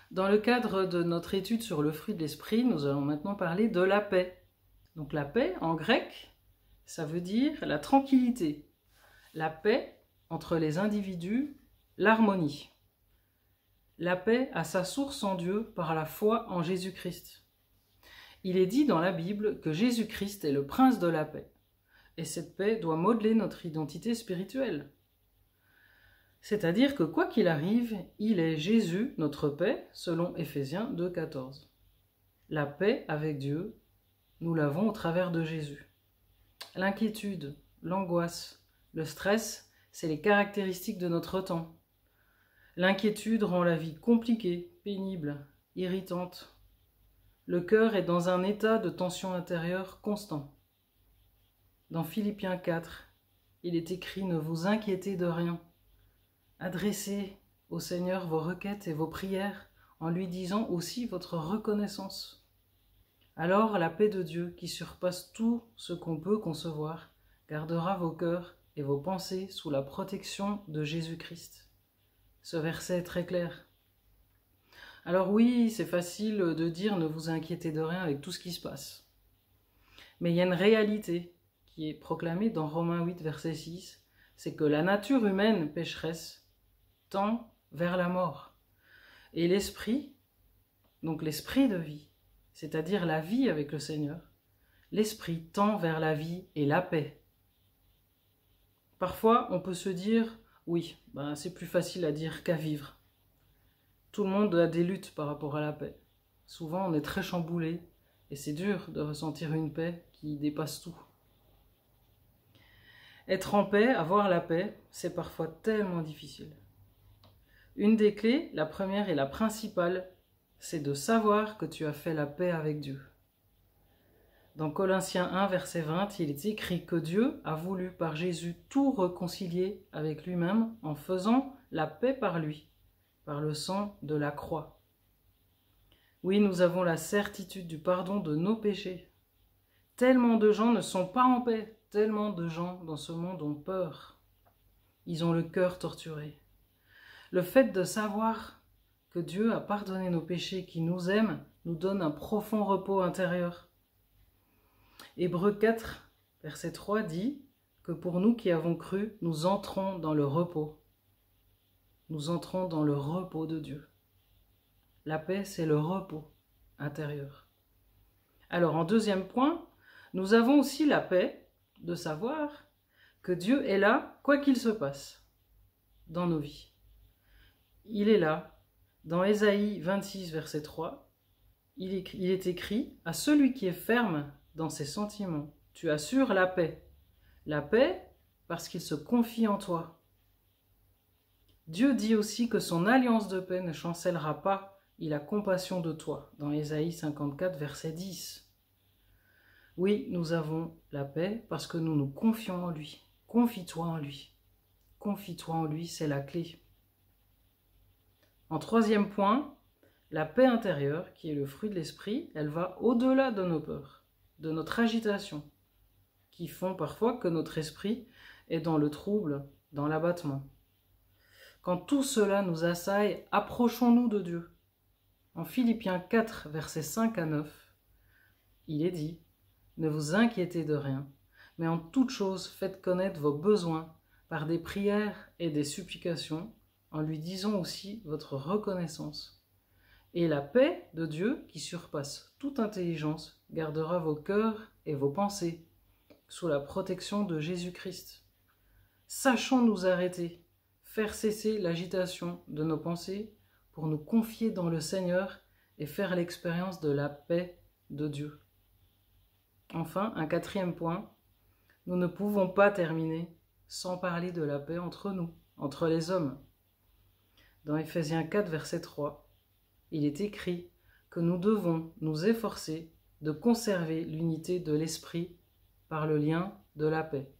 Dans le cadre de notre étude sur le fruit de l'esprit, nous allons maintenant parler de la paix. Donc la paix, en grec, ça veut dire la tranquillité, la paix entre les individus, l'harmonie. La paix a sa source en Dieu par la foi en Jésus-Christ. Il est dit dans la Bible que Jésus-Christ est le prince de la paix, et cette paix doit modeler notre identité spirituelle. C'est-à-dire que quoi qu'il arrive, il est Jésus, notre paix, selon Éphésiens 2,14. La paix avec Dieu, nous l'avons au travers de Jésus. L'inquiétude, l'angoisse, le stress, c'est les caractéristiques de notre temps. L'inquiétude rend la vie compliquée, pénible, irritante. Le cœur est dans un état de tension intérieure constant. Dans Philippiens 4, il est écrit « Ne vous inquiétez de rien ». Adressez au Seigneur vos requêtes et vos prières en lui disant aussi votre reconnaissance. Alors la paix de Dieu, qui surpasse tout ce qu'on peut concevoir, gardera vos cœurs et vos pensées sous la protection de Jésus-Christ. Ce verset est très clair. Alors oui, c'est facile de dire ne vous inquiétez de rien avec tout ce qui se passe. Mais il y a une réalité qui est proclamée dans Romains 8, verset 6, c'est que la nature humaine pécheresse tend vers la mort. Et l'esprit, donc l'esprit de vie, c'est-à-dire la vie avec le Seigneur, l'esprit tend vers la vie et la paix. Parfois, on peut se dire, oui, c'est plus facile à dire qu'à vivre. Tout le monde a des luttes par rapport à la paix. Souvent, on est très chamboulé et c'est dur de ressentir une paix qui dépasse tout. Être en paix, avoir la paix, c'est parfois tellement difficile. Une des clés, la première et la principale, c'est de savoir que tu as fait la paix avec Dieu. Dans Colossiens 1, verset 20, il est écrit que Dieu a voulu par Jésus tout réconcilier avec lui-même en faisant la paix par lui, par le sang de la croix. Oui, nous avons la certitude du pardon de nos péchés. Tellement de gens ne sont pas en paix, tellement de gens dans ce monde ont peur. Ils ont le cœur torturé. Le fait de savoir que Dieu a pardonné nos péchés, qu'il nous aime, nous donne un profond repos intérieur. Hébreux 4, verset 3 dit que pour nous qui avons cru, nous entrons dans le repos. Nous entrons dans le repos de Dieu. La paix, c'est le repos intérieur. Alors, en deuxième point, nous avons aussi la paix de savoir que Dieu est là, quoi qu'il se passe, dans nos vies. Il est là, dans Ésaïe 26, verset 3, il est écrit « À celui qui est ferme dans ses sentiments, tu assures la paix. La paix parce qu'il se confie en toi. » Dieu dit aussi que son alliance de paix ne chancellera pas, il a compassion de toi, dans Ésaïe 54, verset 10. Oui, nous avons la paix parce que nous nous confions en lui. Confie-toi en lui. Confie-toi en lui, c'est la clé. En troisième point, la paix intérieure, qui est le fruit de l'esprit, elle va au-delà de nos peurs, de notre agitation, qui font parfois que notre esprit est dans le trouble, dans l'abattement. Quand tout cela nous assaille, approchons-nous de Dieu. En Philippiens 4, versets 5 à 9, il est dit « Ne vous inquiétez de rien, mais en toute chose faites connaître vos besoins par des prières et des supplications, en lui disant aussi votre reconnaissance. Et la paix de Dieu, qui surpasse toute intelligence, gardera vos cœurs et vos pensées, sous la protection de Jésus-Christ. Sachons nous arrêter, faire cesser l'agitation de nos pensées, pour nous confier dans le Seigneur et faire l'expérience de la paix de Dieu. Enfin, un quatrième point, nous ne pouvons pas terminer sans parler de la paix entre nous, entre les hommes. Dans Éphésiens 4, verset 3, il est écrit que nous devons nous efforcer de conserver l'unité de l'esprit par le lien de la paix.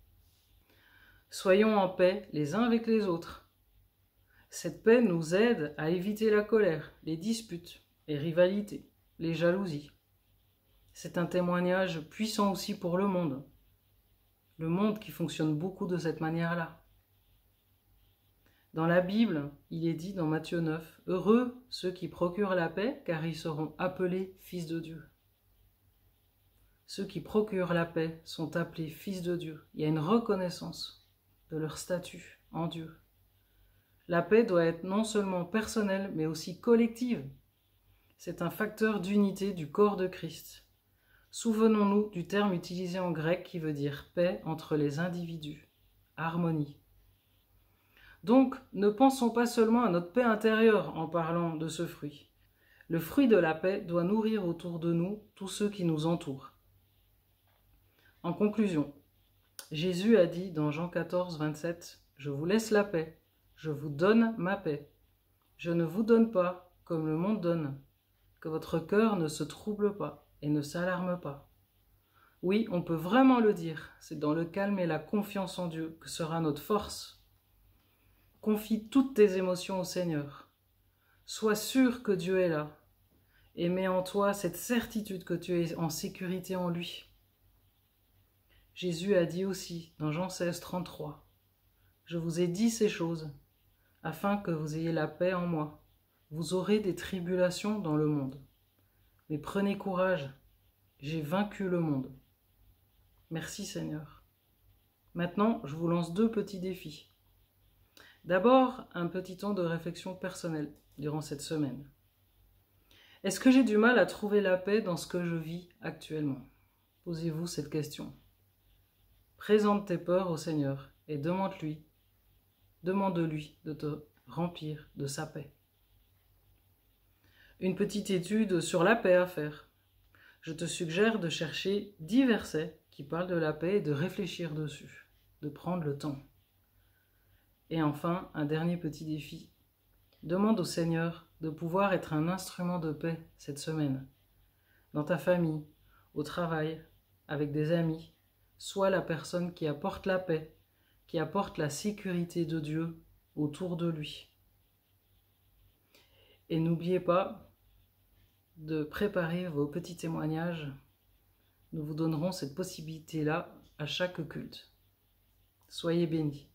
Soyons en paix les uns avec les autres. Cette paix nous aide à éviter la colère, les disputes, les rivalités, les jalousies. C'est un témoignage puissant aussi pour le monde qui fonctionne beaucoup de cette manière-là. Dans la Bible, il est dit dans Matthieu 9, « Heureux ceux qui procurent la paix, car ils seront appelés fils de Dieu. » Ceux qui procurent la paix sont appelés fils de Dieu. Il y a une reconnaissance de leur statut en Dieu. La paix doit être non seulement personnelle, mais aussi collective. C'est un facteur d'unité du corps de Christ. Souvenons-nous du terme utilisé en grec qui veut dire paix entre les individus, harmonie. Donc, ne pensons pas seulement à notre paix intérieure en parlant de ce fruit. Le fruit de la paix doit nourrir autour de nous tous ceux qui nous entourent. En conclusion, Jésus a dit dans Jean 14, 27, « Je vous laisse la paix, je vous donne ma paix. Je ne vous donne pas comme le monde donne, que votre cœur ne se trouble pas et ne s'alarme pas. » Oui, on peut vraiment le dire, c'est dans le calme et la confiance en Dieu que sera notre force. Confie toutes tes émotions au Seigneur. Sois sûr que Dieu est là et mets en toi cette certitude que tu es en sécurité en lui. Jésus a dit aussi dans Jean 16, 33, « Je vous ai dit ces choses, afin que vous ayez la paix en moi. Vous aurez des tribulations dans le monde. Mais prenez courage, j'ai vaincu le monde. » Merci Seigneur. Maintenant, je vous lance 2 petits défis. D'abord, un petit temps de réflexion personnelle durant cette semaine. Est-ce que j'ai du mal à trouver la paix dans ce que je vis actuellement? Posez-vous cette question. Présente tes peurs au Seigneur et demande-lui de te remplir de sa paix. Une petite étude sur la paix à faire. Je te suggère de chercher 10 versets qui parlent de la paix et de réfléchir dessus, de prendre le temps. Et enfin, un dernier petit défi. Demande au Seigneur de pouvoir être un instrument de paix cette semaine. Dans ta famille, au travail, avec des amis, sois la personne qui apporte la paix, qui apporte la sécurité de Dieu autour de lui. Et n'oubliez pas de préparer vos petits témoignages. Nous vous donnerons cette possibilité-là à chaque culte. Soyez bénis.